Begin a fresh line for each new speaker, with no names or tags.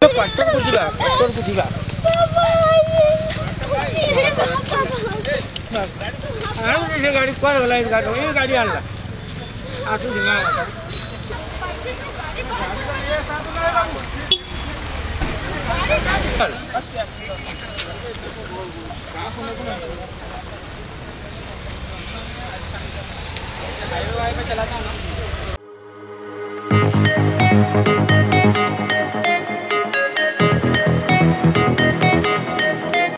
गाड़ी कौन गला गाड़ी आणला आठू दिला हाईवे पे चलाता हूँ ना।